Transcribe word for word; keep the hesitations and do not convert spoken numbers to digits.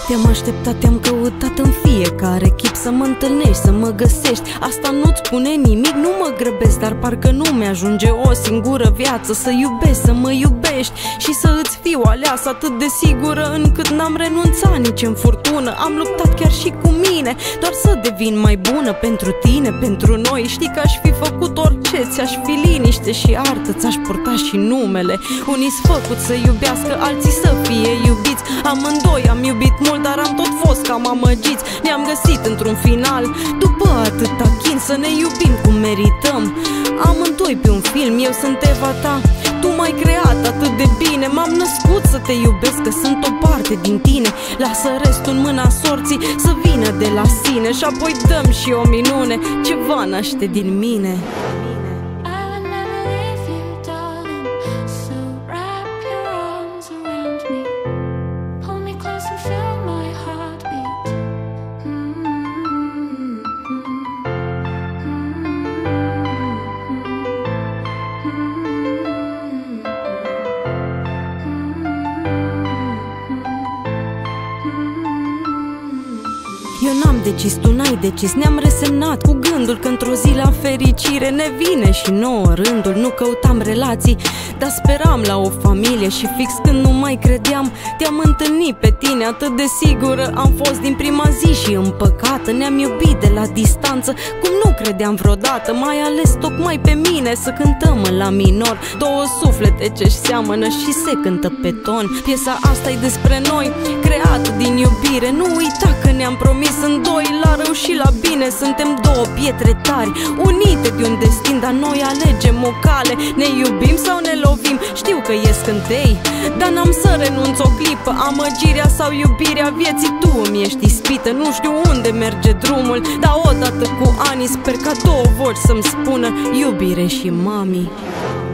Te-am așteptat, te-am căutat în fiecare chip, să mă întâlnești, să mă găsești. Asta nu-ți spune nimic, nu mă grăbesc, dar parcă nu mi-ajunge o singură viață. Să iubesc, să mă iubești și să îți fiu aleasă atât de sigură, încât n-am renunțat nici în furtună. Am luptat chiar și cu mine, doar să devin mai bună pentru tine, pentru noi. Știi că aș fi făcut orice, ți-aș fi liniște și artă, ți-aș purta și numele. Unii-s făcut să iubească, alții să fie iubiți. Amândoi am iubit mult, dar am tot fost cam amăgiți. Ne-am găsit într-un final, după atâta chin, să ne iubim cum merităm. Amândoi pe un film, eu sunt Eva ta, tu m-ai creat atât de bine. M-am născut să te iubesc, că sunt o parte din tine. Lasă restul în mâna sorții să vină de la sine, și apoi dăm și o minune, ce va naște din mine. Eu n-am decis, tu n-ai decis, ne-am resemnat cu gândul că într-o zi la fericire ne vine și nouă rândul. Nu căutam relații, dar speram la o familie, și fix când nu mai credeam, te-am întâlnit pe tine. Atât de sigură am fost din prima zi și împăcată. Ne-am iubit de la distanță, cum nu credeam vreodată. Mai ales tocmai pe mine să cântăm la minor, două suflete ce-și seamănă și se cântă pe ton. Piesa asta e despre noi, creată din iubire. Nu uita că ne-am promis în doi, la rău și la bine. Suntem două pietre tari, unite de un destin, dar noi alegem o cale. Ne iubim sau ne lovim, știu că e scântei, dar n-am să renunț o clipă. Amăgirea sau iubirea vieții, tu îmi ești ispită. Nu știu unde merge drumul, dar odată cu ani sper ca două voci să-mi spună iubire și mami.